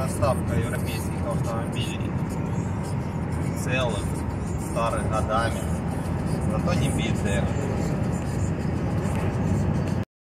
доставка европейских автомобилей целых, старых годами, зато не битые.